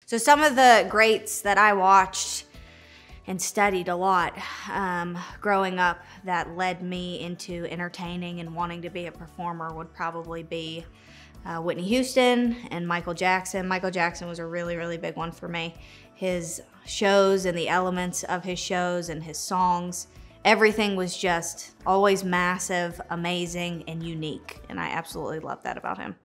So some of the greats that I watched and studied a lot growing up that led me into entertaining and wanting to be a performer would probably be Whitney Houston and Michael Jackson. Michael Jackson was a really, really big one for me. His shows and the elements of his shows and his songs, everything was just always massive, amazing, and unique. And I absolutely love that about him.